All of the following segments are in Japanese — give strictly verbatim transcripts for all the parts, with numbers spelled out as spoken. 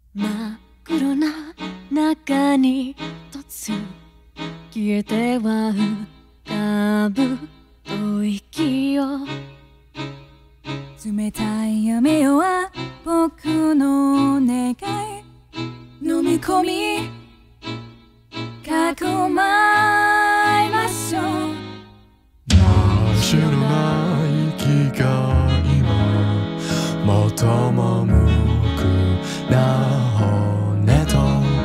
真っ黒な中に突消えては浮かぶ吐息を冷たい闇は僕の願い飲み込み囲まいましょう真っ白な息が今もともむくな骨と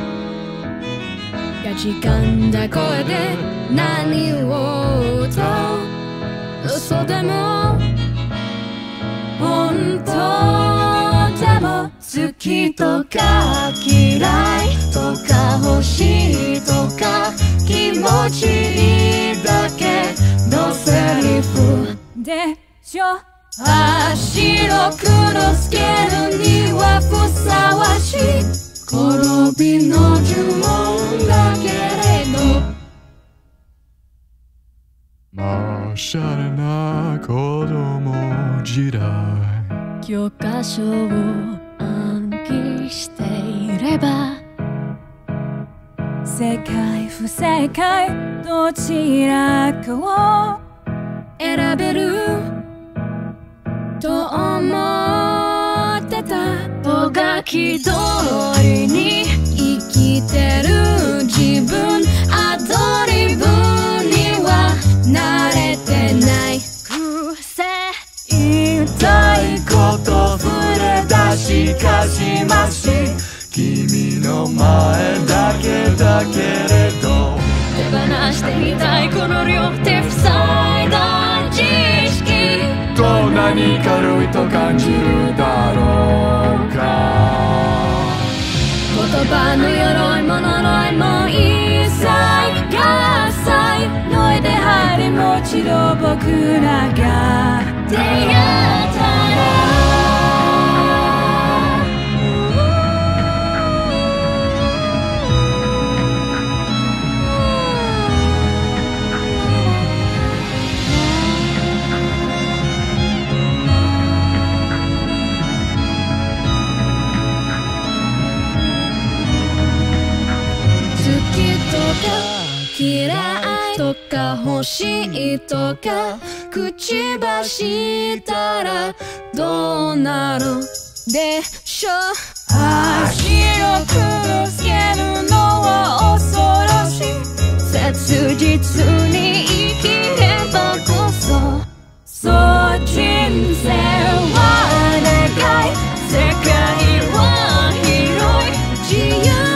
かじかんだ声で何を歌う嘘でも本当でも好きとか嫌いとか欲しいとか気持ちいいだけのセリフでしょ白黒つけるにはふさわしい転びの呪文だけれどまっしゃれな子供時代教科書を暗記していれば正解不正解どちらかを選べると思ってたとがき通りに生きてる自分アドリブには慣れてないくせ言いたいこと触れ出しかしまし君の前だけだけれど手放してみたいこの両手塞いだ知識どんなに軽いと感じるだろうか言葉の鎧も呪いも一切合切脱いで入りもちろ僕らが出会った嫌いとか欲しいとか口走ったらどうなるでしょ白黒つけるのは恐ろしい切実に生きればこそそう人生は長い世界は広い自由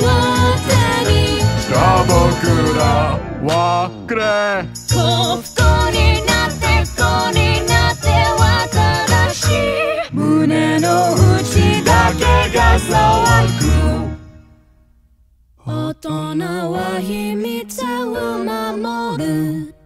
僕らはくれ幸福になって不幸になっては正しい胸の内だけが騒ぐ大人は秘密を守る